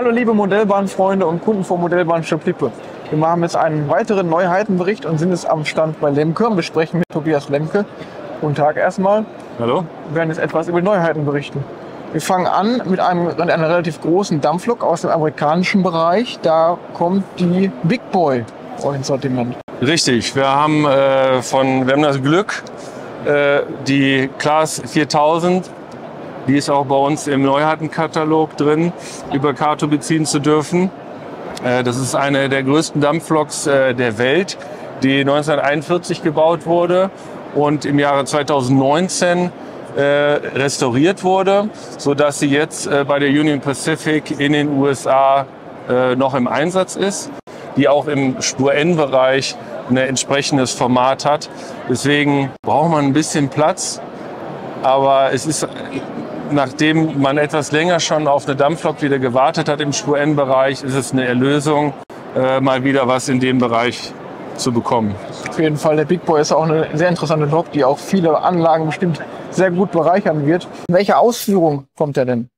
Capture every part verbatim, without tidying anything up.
Hallo liebe Modellbahnfreunde und Kunden von Modellbahnstück Lippe. Wir machen jetzt einen weiteren Neuheitenbericht und sind jetzt am Stand bei Lemke und besprechen mit Tobias Lemke. Guten Tag erstmal. Hallo. Wir werden jetzt etwas über Neuheiten berichten. Wir fangen an mit einem, mit einer relativ großen Dampflok aus dem amerikanischen Bereich. Da kommt die Big Boy ins Sortiment. Richtig, wir haben, äh, von, wir haben das Glück, äh, die Class viertausend, die ist auch bei uns im Neuheitenkatalog drin, über Kato beziehen zu dürfen. Äh, das ist eine der größten Dampfloks äh, der Welt, die neunzehnhunderteinundvierzig gebaut wurde und im Jahre zweitausendneunzehn äh, restauriert wurde, sodass sie jetzt äh, bei der Union Pacific in den U S A äh, noch im Einsatz ist, die auch im Spur-N-Bereich ein entsprechendes Format hat. Deswegen braucht man ein bisschen Platz, aber es ist, nachdem man etwas länger schon auf eine Dampflok wieder gewartet hat im Spur-N-Bereich, ist es eine Erlösung, äh, mal wieder was in dem Bereich zu bekommen. Auf jeden Fall, der Big Boy ist auch eine sehr interessante Lok, die auch viele Anlagen bestimmt sehr gut bereichern wird. In welcher Ausführung kommt er denn?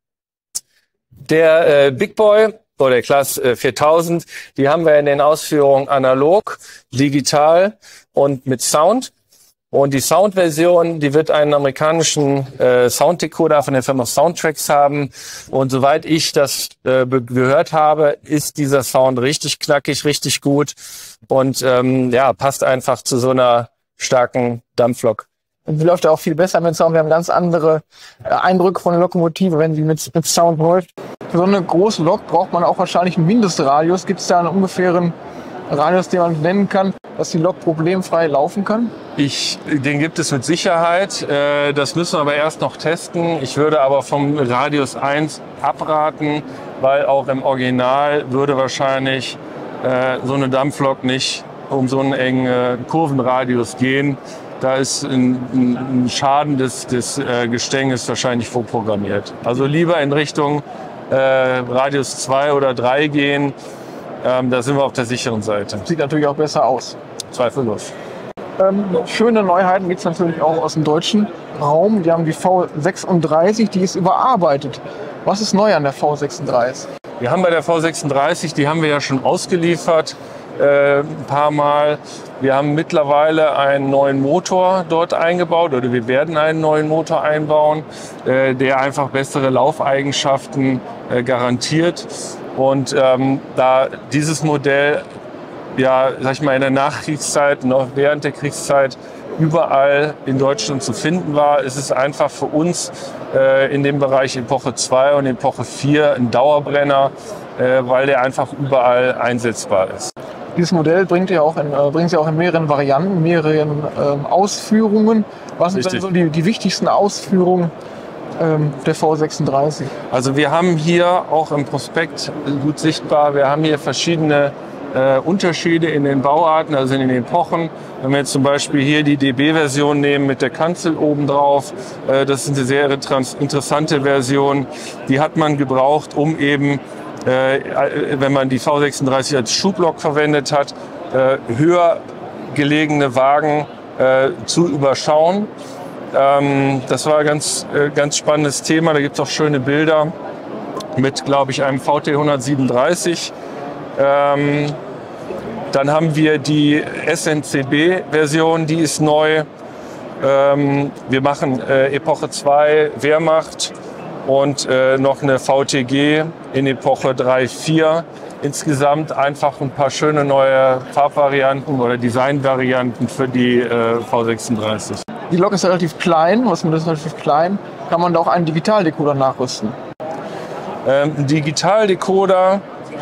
Der äh, Big Boy oder der Class äh, viertausend, die haben wir in den Ausführungen analog, digital und mit Sound. Und die Sound-Version, die wird einen amerikanischen äh, Sounddecoder von der Firma Soundtracks haben. Und soweit ich das äh, gehört habe, ist dieser Sound richtig knackig, richtig gut und ähm, ja, passt einfach zu so einer starken Dampflok. Und die läuft ja auch viel besser mit Sound. Wir haben ganz andere äh, Eindrücke von der Lokomotive, wenn sie mit, mit Sound läuft. Für so eine große Lok braucht man auch wahrscheinlich einen Mindestradius. Gibt es da einen ungefähren Radius, den man nennen kann, dass die Lok problemfrei laufen kann? Ich, den gibt es mit Sicherheit. Äh, das müssen wir aber erst noch testen. Ich würde aber vom Radius eins abraten, weil auch im Original würde wahrscheinlich äh, so eine Dampflok nicht um so einen engen äh, Kurvenradius gehen. Da ist ein, ein Schaden des, des äh, Gestänges wahrscheinlich vorprogrammiert. Also lieber in Richtung äh, Radius zwei oder drei gehen. Ähm, da sind wir auf der sicheren Seite. Sieht natürlich auch besser aus. Zweifellos. Ähm, schöne Neuheiten gibt es natürlich auch aus dem deutschen Raum. Wir haben die V sechsunddreißig, die ist überarbeitet. Was ist neu an der V sechsunddreißig? Wir haben bei der V sechsunddreißig, die haben wir ja schon ausgeliefert, äh, ein paar Mal. Wir haben mittlerweile einen neuen Motor dort eingebaut oder wir werden einen neuen Motor einbauen, äh, der einfach bessere Laufeigenschaften äh, garantiert. Und ähm, da dieses Modell, ja, sag ich mal, in der Nachkriegszeit, noch während der Kriegszeit überall in Deutschland zu finden war, ist es einfach für uns äh, in dem Bereich Epoche zwei und Epoche vier ein Dauerbrenner, äh, weil der einfach überall einsetzbar ist. Dieses Modell bringt ihr auch in, äh, bringt ihr auch in mehreren Varianten, mehreren ähm, Ausführungen. Was sind denn so die, die wichtigsten Ausführungen ähm, der V sechsunddreißig? Also wir haben hier auch im Prospekt gut sichtbar, wir haben hier verschiedene äh, Unterschiede in den Bauarten, also in den Epochen. Wenn wir jetzt zum Beispiel hier die D B-Version nehmen mit der Kanzel oben drauf, äh, das ist eine sehr interessante Version. Die hat man gebraucht, um eben, äh, wenn man die V sechsunddreißig als Schublok verwendet hat, äh, höher gelegene Wagen äh, zu überschauen. Ähm, das war ein ganz, äh, ganz spannendes Thema. Da gibt es auch schöne Bilder mit, glaube ich, einem V T hundertsiebenunddreißig. Ähm, dann haben wir die S N C B-Version, die ist neu. Ähm, wir machen äh, Epoche zwei Wehrmacht und äh, noch eine V T G in Epoche drei vier. Insgesamt einfach ein paar schöne neue Farbvarianten oder Designvarianten für die äh, V sechsunddreißig. Die Lok ist relativ klein, was man ist relativ klein. Kann man da auch einen Digitaldecoder nachrüsten? Ähm, Digitaldecoder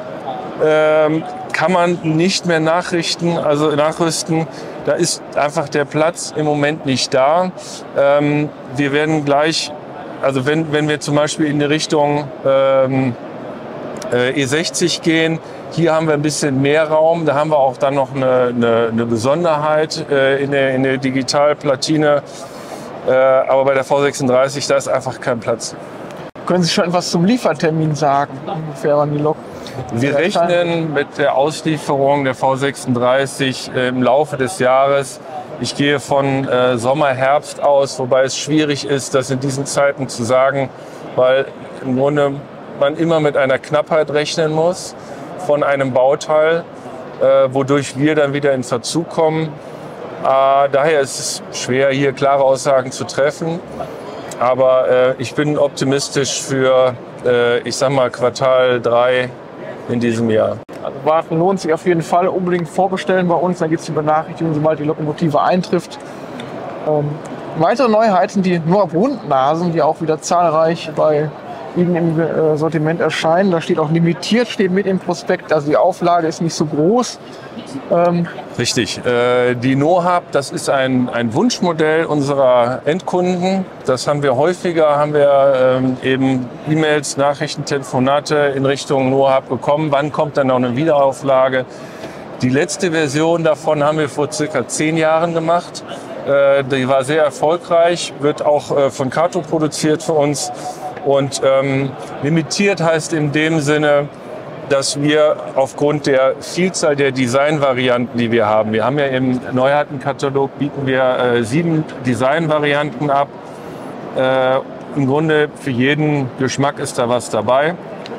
ähm, kann man nicht mehr nachrichten, also nachrüsten. Da ist einfach der Platz im Moment nicht da. Ähm, wir werden gleich, also wenn, wenn wir zum Beispiel in die Richtung ähm, äh, E sechzig gehen, hier haben wir ein bisschen mehr Raum. Da haben wir auch dann noch eine, eine, eine Besonderheit äh, in, der, in der Digitalplatine. Äh, aber bei der V sechsunddreißig, da ist einfach kein Platz. Können Sie schon etwas zum Liefertermin sagen, ungefähr wann die Lok? Wir rechnen mit der Auslieferung der V sechsunddreißig äh, im Laufe des Jahres. Ich gehe von äh, Sommer, Herbst aus, wobei es schwierig ist, das in diesen Zeiten zu sagen, weil im Grunde man immer mit einer Knappheit rechnen muss von einem Bauteil, äh, wodurch wir dann wieder in Verzug kommen. Äh, daher ist es schwer, hier klare Aussagen zu treffen. Aber äh, ich bin optimistisch für, äh, ich sag mal, Quartal drei in diesem Jahr. Also warten lohnt sich auf jeden Fall. Unbedingt vorbestellen bei uns. Dann gibt es die Benachrichtigung, sobald die Lokomotive eintrifft. Ähm, weitere Neuheiten, die Nohab Rundnasen, die auch wieder zahlreich bei Ihnen im äh, Sortiment erscheinen. Da steht auch limitiert, steht mit im Prospekt. Also die Auflage ist nicht so groß. Ähm, Richtig. Äh, die Nohab, das ist ein, ein Wunschmodell unserer Endkunden. Das haben wir häufiger, haben wir ähm, eben E-Mails, Nachrichten, Telefonate in Richtung Nohab bekommen. Wann kommt dann noch eine Wiederauflage? Die letzte Version davon haben wir vor circa zehn Jahren gemacht. Äh, die war sehr erfolgreich, wird auch äh, von Kato produziert für uns. Und ähm, limitiert heißt in dem Sinne, dass wir aufgrund der Vielzahl der Designvarianten, die wir haben, wir haben ja im Neuheitenkatalog, bieten wir äh, sieben Designvarianten ab. Äh, Im Grunde für jeden Geschmack ist da was dabei.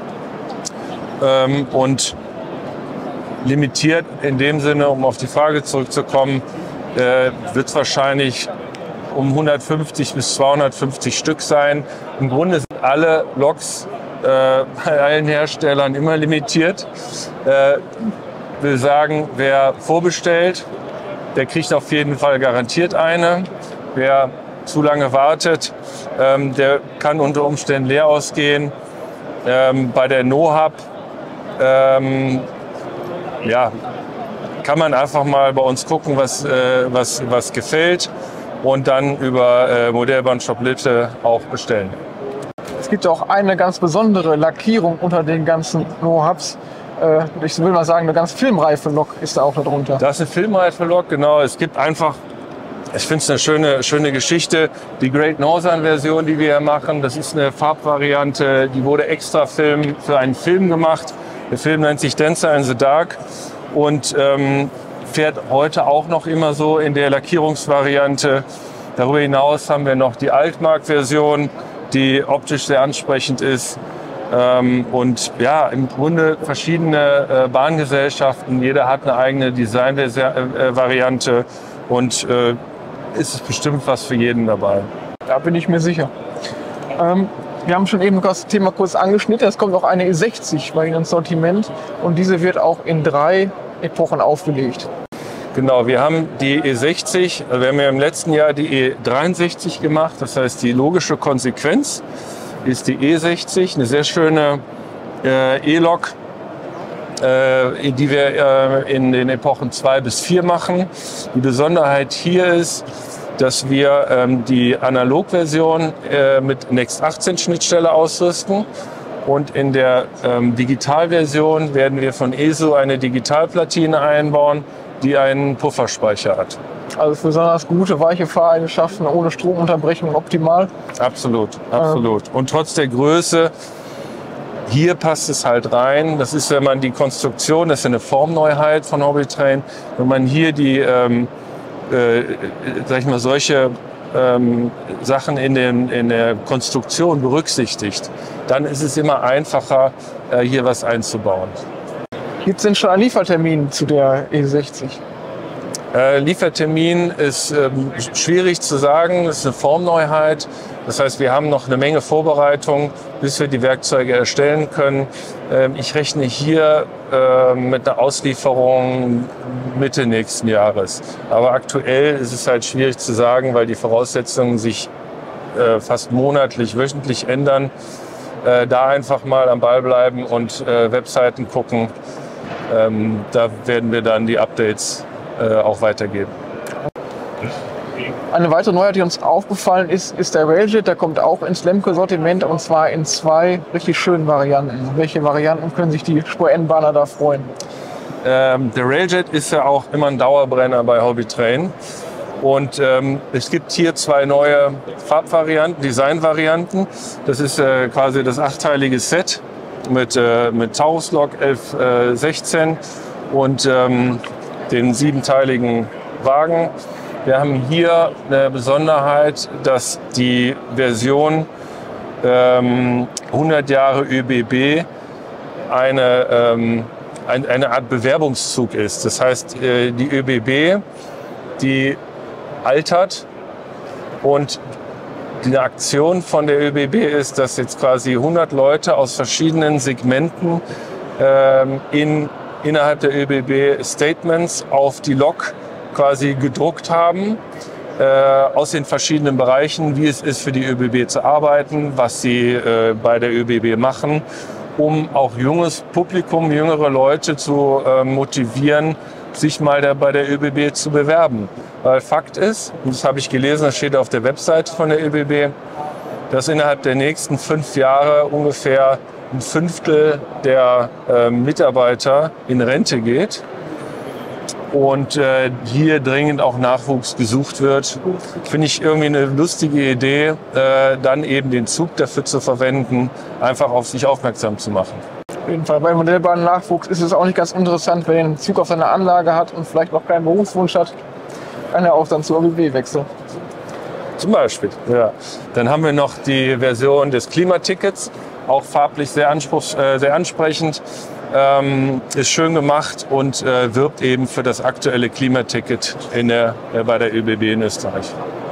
Ähm, und limitiert in dem Sinne, um auf die Frage zurückzukommen, äh, wird es wahrscheinlich um hundertfünfzig bis zweihundertfünfzig Stück sein. Im Grunde sind alle Loks äh, bei allen Herstellern immer limitiert. Äh, will sagen, wer vorbestellt, der kriegt auf jeden Fall garantiert eine. Wer zu lange wartet, ähm, der kann unter Umständen leer ausgehen. Ähm, bei der Nohab ähm, ja, kann man einfach mal bei uns gucken, was, äh, was, was gefällt. Und dann über äh, Modellbahnshop Litte auch bestellen. Es gibt auch eine ganz besondere Lackierung unter den ganzen Nohabs. Äh, ich will mal sagen, eine ganz filmreife Lok ist da auch darunter. Das ist eine filmreife Lok, genau. Es gibt einfach, ich finde es eine schöne, schöne Geschichte, die Great Northern Version, die wir hier machen. Das ist eine Farbvariante, die wurde extra Film für einen Film gemacht. Der Film nennt sich Dancer in the Dark und ähm, fährt heute auch noch immer so in der Lackierungsvariante. Darüber hinaus haben wir noch die Altmark-Version, die optisch sehr ansprechend ist. Ähm, und ja, im Grunde verschiedene äh, Bahngesellschaften. Jeder hat eine eigene Design-Variante und äh, ist es bestimmt was für jeden dabei. Da bin ich mir sicher. Ähm, wir haben schon eben das Thema kurz angeschnitten. Es kommt auch eine E sechzig bei Ihnen ins Sortiment und diese wird auch in drei Epochen aufgelegt. Genau, wir haben die E sechzig, also wir haben ja im letzten Jahr die E dreiundsechzig gemacht. Das heißt, die logische Konsequenz ist die E sechzig, eine sehr schöne äh, E-Lok, äh, die wir äh, in den Epochen zwei bis vier machen. Die Besonderheit hier ist, dass wir ähm, die Analogversion äh, mit Next achtzehn Schnittstelle ausrüsten. Und in der ähm, Digitalversion werden wir von E S O eine Digitalplatine einbauen, die einen Pufferspeicher hat. Also besonders gute, weiche Fahreigenschaften ohne Stromunterbrechung optimal. Absolut, absolut. Ähm. Und trotz der Größe, hier passt es halt rein. Das ist, wenn man die Konstruktion, das ist eine Formneuheit von Hobbytrain, wenn man hier die, ähm, äh, sag ich mal, solche ähm, Sachen in, den, in der Konstruktion berücksichtigt, dann ist es immer einfacher, äh, hier was einzubauen. Gibt es denn schon einen Liefertermin zu der E sechzig? Äh, Liefertermin ist ähm, schwierig zu sagen, das ist eine Formneuheit. Das heißt, wir haben noch eine Menge Vorbereitung, bis wir die Werkzeuge erstellen können. Ähm, ich rechne hier äh, mit einer Auslieferung Mitte nächsten Jahres. Aber aktuell ist es halt schwierig zu sagen, weil die Voraussetzungen sich äh, fast monatlich, wöchentlich ändern. Äh, da einfach mal am Ball bleiben und äh, Webseiten gucken. Ähm, da werden wir dann die Updates äh, auch weitergeben. Eine weitere Neuheit, die uns aufgefallen ist, ist der Railjet. Der kommt auch ins Lemke-Sortiment und zwar in zwei richtig schönen Varianten. Welche Varianten können sich die Spur-N-Bahner da freuen? Ähm, der Railjet ist ja auch immer ein Dauerbrenner bei Hobbytrain. Und ähm, es gibt hier zwei neue Farbvarianten, Designvarianten. Das ist äh, quasi das achtteilige Set mit, äh, mit Taurus-Lok elf sechzehn und ähm, den siebenteiligen Wagen. Wir haben hier eine Besonderheit, dass die Version ähm, hundert Jahre ÖBB eine, ähm, ein, eine Art Bewerbungszug ist. Das heißt, äh, die ÖBB, die altert und die Aktion von der ÖBB ist, dass jetzt quasi hundert Leute aus verschiedenen Segmenten ähm, in, innerhalb der ÖBB Statements auf die Lok quasi gedruckt haben, äh, aus den verschiedenen Bereichen, wie es ist für die ÖBB zu arbeiten, was sie äh, bei der ÖBB machen, um auch junges Publikum, jüngere Leute zu äh, motivieren, sich mal da bei der ÖBB zu bewerben. Weil Fakt ist, und das habe ich gelesen, das steht auf der Website von der ÖBB, dass innerhalb der nächsten fünf Jahre ungefähr ein Fünftel der äh, Mitarbeiter in Rente geht und äh, hier dringend auch Nachwuchs gesucht wird. Finde ich irgendwie eine lustige Idee, äh, dann eben den Zug dafür zu verwenden, einfach auf sich aufmerksam zu machen. Auf jeden Fall. Bei Modellbahnnachwuchs ist es auch nicht ganz interessant, wenn er einen Zug auf seiner Anlage hat und vielleicht noch keinen Berufswunsch hat, kann er auch dann zur ÖBB wechseln. Zum Beispiel, ja. Dann haben wir noch die Version des Klimatickets, auch farblich sehr, anspruchs-, äh, sehr ansprechend, ähm, ist schön gemacht und äh, wirbt eben für das aktuelle Klimaticket in der, äh, bei der ÖBB in Österreich.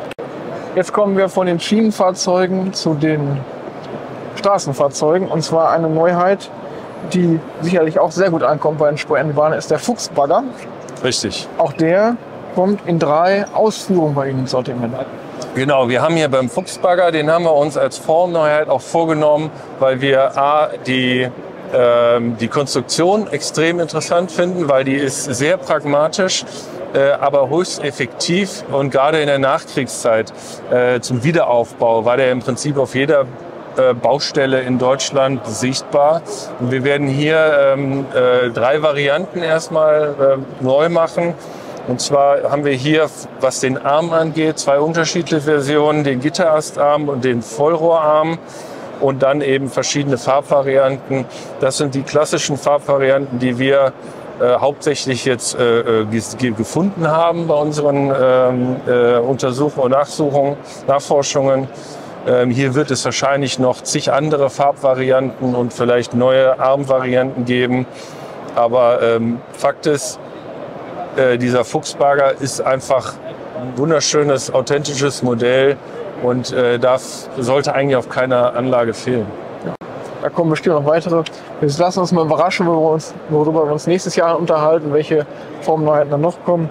Jetzt kommen wir von den Schienenfahrzeugen zu den Straßenfahrzeugen, und zwar eine Neuheit, die sicherlich auch sehr gut ankommt bei den Spur-N-Bahnen, ist der Fuchsbagger. Richtig. Auch der kommt in drei Ausführungen bei Ihnen ins Sortiment. Genau, wir haben hier beim Fuchsbagger, den haben wir uns als Formneuheit auch vorgenommen, weil wir a, die, ähm, die Konstruktion extrem interessant finden, weil die ist sehr pragmatisch, äh, aber höchst effektiv, und gerade in der Nachkriegszeit äh, zum Wiederaufbau war der im Prinzip auf jeder Baustelle in Deutschland sichtbar. Und wir werden hier ähm, äh, drei Varianten erstmal äh, neu machen. Und zwar haben wir hier, was den Arm angeht, zwei unterschiedliche Versionen, den Gitterastarm und den Vollrohrarm, und dann eben verschiedene Farbvarianten. Das sind die klassischen Farbvarianten, die wir äh, hauptsächlich jetzt äh, gefunden haben bei unseren ähm, äh, Untersuchungen und Nachsuchungen, Nachforschungen. Ähm, hier wird es wahrscheinlich noch zig andere Farbvarianten und vielleicht neue Armvarianten geben. Aber ähm, Fakt ist, äh, dieser Fuchsbagger ist einfach ein wunderschönes, authentisches Modell, und äh, das sollte eigentlich auf keiner Anlage fehlen. Ja, da kommen bestimmt noch weitere. Jetzt lassen wir uns mal überraschen, worüber wir uns, worüber wir uns nächstes Jahr unterhalten, welche Formneuheiten dann noch kommen.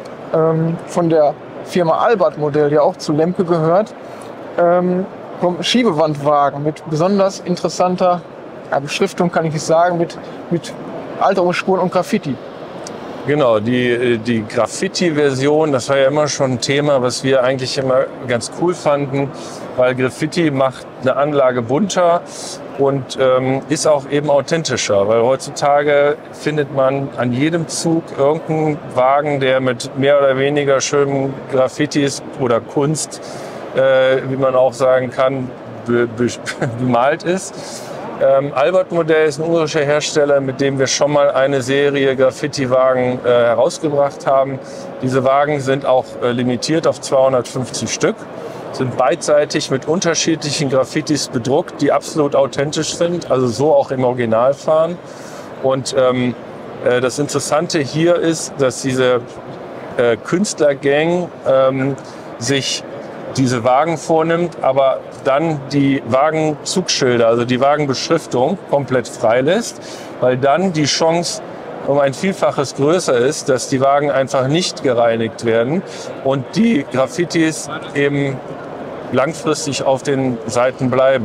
Ähm, von der Firma Albert Modell, die auch zu Lemke gehört, Ähm, Schiebewandwagen mit besonders interessanter ja, Beschriftung, kann ich nicht sagen, mit, mit Alterungsspuren und Graffiti. Genau, die, die Graffiti-Version, das war ja immer schon ein Thema, was wir eigentlich immer ganz cool fanden, weil Graffiti macht eine Anlage bunter und ähm, ist auch eben authentischer, weil heutzutage findet man an jedem Zug irgendeinen Wagen, der mit mehr oder weniger schönen Graffitis oder Kunst, Äh, wie man auch sagen kann, be be bemalt ist. Ähm, Albert Modell ist ein ungarischer Hersteller, mit dem wir schon mal eine Serie Graffiti-Wagen äh, herausgebracht haben. Diese Wagen sind auch äh, limitiert auf zweihundertfünfzig Stück, sind beidseitig mit unterschiedlichen Graffitis bedruckt, die absolut authentisch sind, also so auch im Original fahren. Und ähm, äh, das Interessante hier ist, dass diese äh, Künstlergang ähm, sich diese Wagen vornimmt, aber dann die Wagenzugschilder, also die Wagenbeschriftung komplett freilässt, weil dann die Chance um ein Vielfaches größer ist, dass die Wagen einfach nicht gereinigt werden und die Graffitis eben langfristig auf den Seiten bleiben.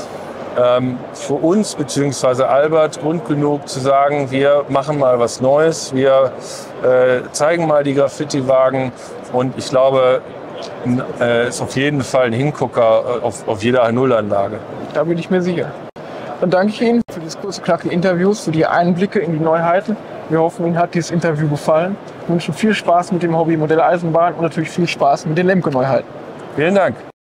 Ähm, für uns bzw. Albert Grund genug zu sagen, wir machen mal was Neues, wir äh, zeigen mal die Graffiti-Wagen, und ich glaube, Äh, ist auf jeden Fall ein Hingucker auf, auf jeder A null Anlage. Da bin ich mir sicher. Dann danke ich Ihnen für dieses kurze, knackige Interviews, für die Einblicke in die Neuheiten. Wir hoffen, Ihnen hat dieses Interview gefallen. Wir wünschen viel Spaß mit dem Hobby Modell Eisenbahn und natürlich viel Spaß mit den Lemke-Neuheiten. Vielen Dank.